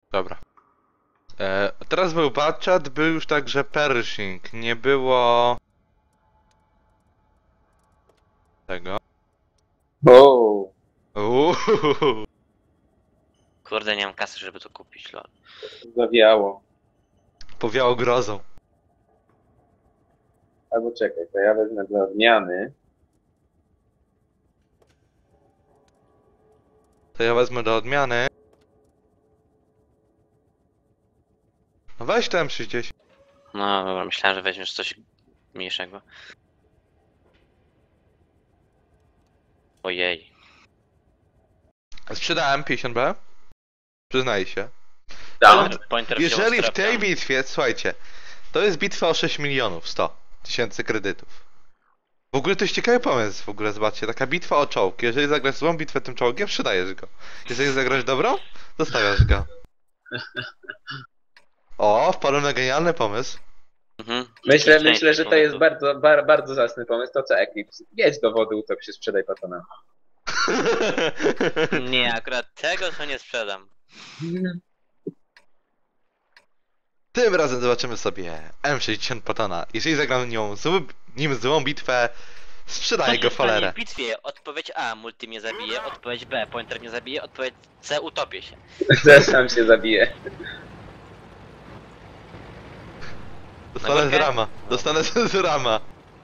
Dobra. Teraz był Batchat, był już także Pershing. Nie było... tego. O, Uuuu. Kurde, nie mam kasy, żeby to kupić, lol. zawiało. Powiało grozą. Albo czekaj, to ja wezmę dla odmiany. To ja wezmę do odmiany. No weź to M60. No dobra, myślałem, że weźmiesz coś mniejszego. Ojej. Sprzedałem 50B. Przyznaję się. Pointer wziął Jeżeli w strefę. tej bitwie, słuchajcie, to jest bitwa o 6 milionów 100 tysięcy kredytów. W ogóle to jest ciekawy pomysł, w ogóle zobaczcie, taka bitwa o czołg. Jeżeli zagrasz złą bitwę tym czołgiem, sprzedajesz go. Jeżeli zagrasz dobrą, zostawiasz go. O, wpadłem na genialny pomysł. Mhm. Myślę, że to jest bardzo zacny pomysł. To co, Eclipse? Jedź do wody, utop się, sprzedaj patona. Nie, akurat tego to nie sprzedam. Tym razem zobaczymy sobie M60 Patona. Jeżeli zagram nim złą bitwę, sprzedaję go w cholerę. W bitwie odpowiedź A, multi mnie zabije, odpowiedź B, pointer mnie zabije, odpowiedź C, utopię się. Sam się zabije. Dostanę z rama. Dostanę z rama.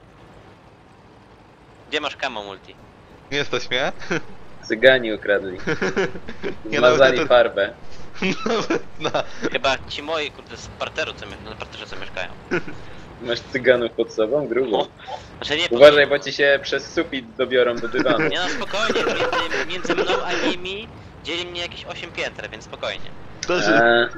Gdzie masz kamo multi? Nie stać mnie? Cygani ukradli. Nie, Zmazali nawet farbę. Nawet na... Chyba ci moi, kurde, z parteru, na parterze co mieszkają. Masz cyganów pod sobą? Grubo. O, znaczy nie, Uważaj, bo ci się przez sufit dobiorą do dywanu. nie no spokojnie, między mną a nimi dzieli mnie jakieś 8 pięter, więc spokojnie. Dobrze,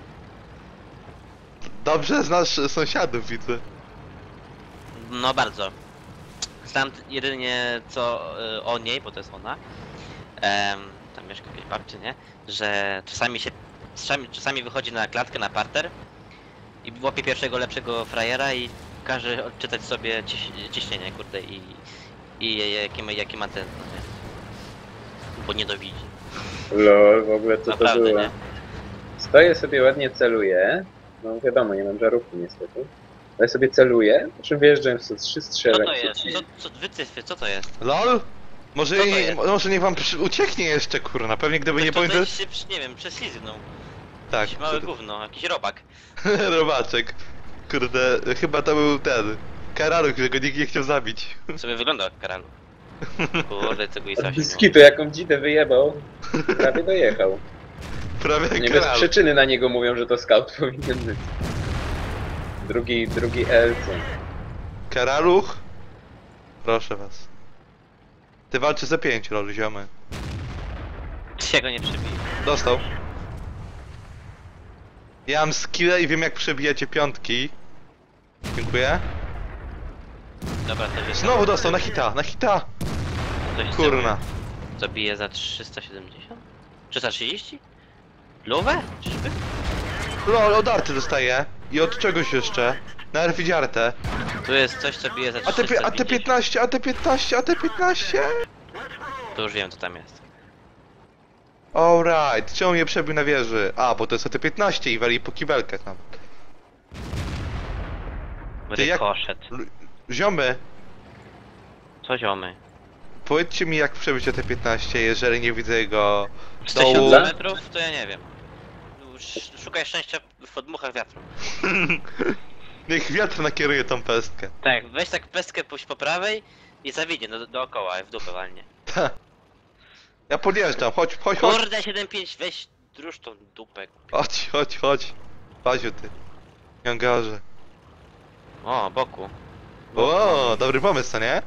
dobrze znasz sąsiadów, widzę. No bardzo. Znam jedynie co o niej, bo to jest ona. Tam mieszka jakieś babcie, nie? Że czasami wychodzi na klatkę, na parter i łapie pierwszego lepszego frajera i każe odczytać sobie ciśnienie, kurde, i jakie ma ten, no nie? Bo nie dowidzi. Lol, w ogóle co to Naprawdę, było? nie? Stoję sobie, ładnie celuję. No wiadomo, nie mam żarówki niestety. Ale sobie celuję, po czym wjeżdżam w 103 Co strzelę. to jest? Wycyfy, co to jest? LOL? Może, Co to jest? może niech wam ucieknie jeszcze, kurna. Pewnie gdyby nie Ktoś pamiętał... się, nie wiem, prześlizgnął. Tak, Jakiś małe gówno, jakiś robak. robaczek. Kurde, chyba to był ten... Karaluk, że go nikt nie chciał zabić. Sobie wygląda jak Karalu. Kurde, tego i Od coś. Biskitu jaką dzitę wyjebał. Prawie dojechał. Prawie jak Nie bez Karaluk. przyczyny na niego mówią, że to scout powinien być. Drugi LC. Karaluch? Proszę was. Ty walczy za 5, lol, ziomy. Się go nie przebije. Dostał. Ja mam skillę i wiem jak przebijacie piątki. Dziękuję. Dobra, to jest. Znowu dostał na hita, na hita! Kurna. Co bije za 370? 330? Luwę? Czyżby? Lol, od arty dostaję. I od czegoś jeszcze. Na Erwidziartę. Tu jest coś, co bije za AT, 350. AT15, AT15, AT15! To już wiem, co tam jest. Alright, czemu mnie przebił na wieży? A, bo to jest AT15 i wali po kibelkach nawet. Ty jak- Rykoszet. Ziomy, Co ziomy? powiedzcie mi jak przebić AT15, jeżeli nie widzę jego... 1000 dołu. metrów? To ja nie wiem. Szukaj szczęścia w podmuchach wiatru. Niech wiatr nakieruje tą pestkę. Tak, weź tak pestkę puść po prawej i zawiedzie dookoła, w dupę walnie. Ta. Ja podjeżdżam, chodź, chodź, chodź. Kurde, 7-5, weź druż tą dupę. Chodź, chodź, chodź. Paziu ty. Nie angażę. O, boku. O, dobry pomysł, co nie?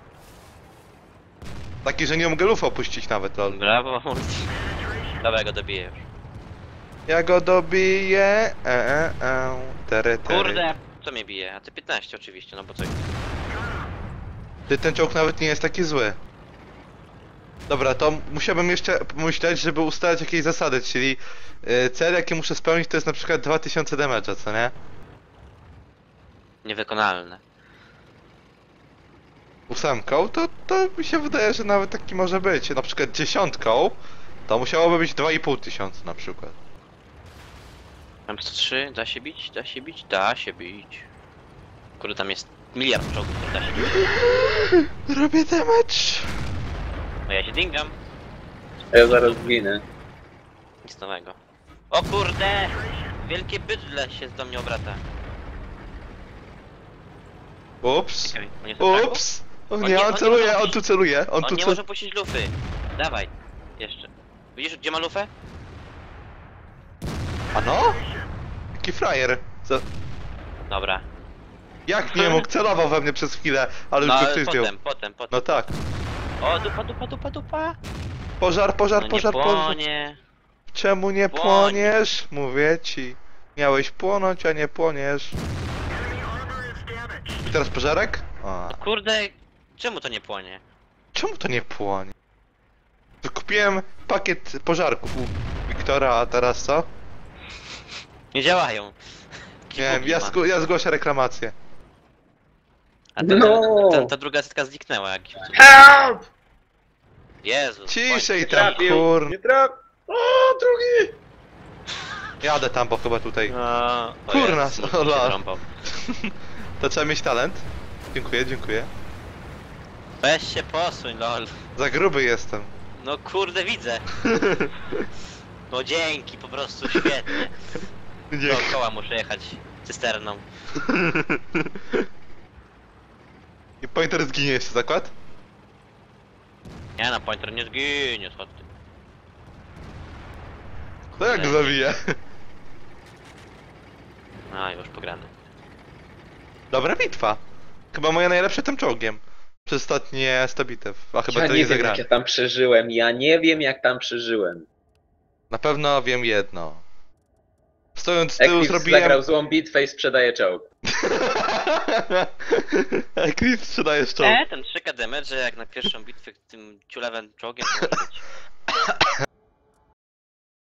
Taki, że nie mogę lufa opuścić nawet, lol. Brawo, multi. Dobra, ja go dobiję już. Ja go dobiję. Tere, tere. Kurde, co mnie bije? A ty 15 oczywiście, no bo co? Ty, ten czołg nawet nie jest taki zły. Dobra, to musiałbym jeszcze pomyśleć, żeby ustalać jakieś zasady, czyli cel jaki muszę spełnić to jest na przykład 2000 damage'a, co nie? Niewykonalne. 8, to mi się wydaje, że nawet taki może być. Na przykład 10 to musiałoby być 2500 na przykład. Mam 103, da się bić? Da się bić? Da się bić. Kurde, tam jest miliard czołgów, to da się bić. Robię damage. No ja się dingam. A ja zaraz zginę. Nic nowego. O kurde! Wielkie bydle się do mnie obraca. Ups. Czekaj, on jest ataku? Ups. O On nie, nie- on on nie celuje, może on tu celuje, on On tu nie celuje. może puścić lufy. Dawaj. Jeszcze. Widzisz, gdzie ma lufę? A no? Jaki frajer. Dobra. Jak nie mógł, celował we mnie przez chwilę, ale już No go ale ktoś zdjął. potem. No tak. O, dupa. Pożar, No nie płonie. Czemu nie Płoń. płoniesz? Mówię ci. Miałeś płonąć, a nie płoniesz. I teraz pożarek? A. Kurde, czemu to nie płonie? Czemu to nie płonie? Kupiłem pakiet pożarków u Wiktora, a teraz co? Nie działają. Nie wiem, ja zgłoszę reklamację. A No. ta druga setka zniknęła jak. Help! Jezus. Ciszej tam, Trafił! kur... Nie traf! O, drugi! Jadę tam, bo chyba tutaj... No, Kurna, Jezus, o mózg mi się lol. wrąbał. To trzeba mieć talent. Dziękuję. Weź się posuń, lol. Za gruby jestem. No kurde, widzę. No dzięki, po prostu świetnie. Nie. Dookoła muszę jechać cysterną. I pointer zginie jeszcze, zakład? Ja na pointer nie zginie, co ty. To jak go zabiję? A, już pograny. Dobra bitwa. Chyba moja najlepsza tym czołgiem. Przez ostatnie 100 bitew. A chyba Ja to nie nie wiem jak zagrałem. ja tam przeżyłem. Ja nie wiem jak tam przeżyłem. Na pewno wiem jedno. Stojąc z tyłu Eclipse zrobiłem... zagrał złą bitwę i sprzedaje czołg. Eclipse sprzedajesz czołg. Ten 3K damage, że jak na pierwszą bitwę tym ciulewym czołgiem to może być.